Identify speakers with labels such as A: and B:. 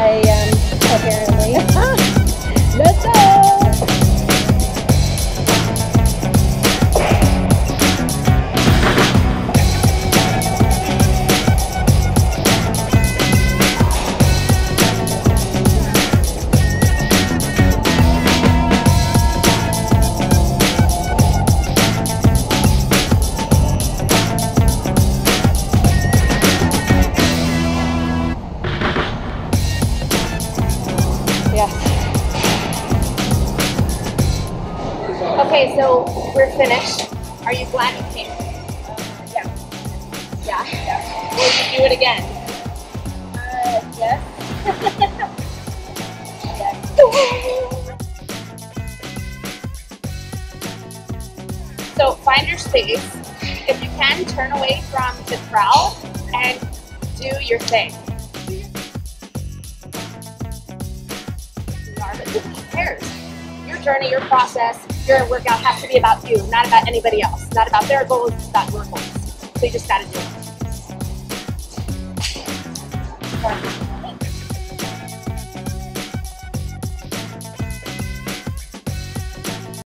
A: I am, apparently.
B: Let's go! Okay, so we're finished. Are you glad you came? Yeah. Yeah? Will you do it again?
A: Yes.
B: Yes. So find your space. If you can, turn away from the crowd and do your thing. Who cares? Your journey, your process, your workout has to be about you, not about anybody else. Not about their goals, it's about your goals. So you just gotta do it.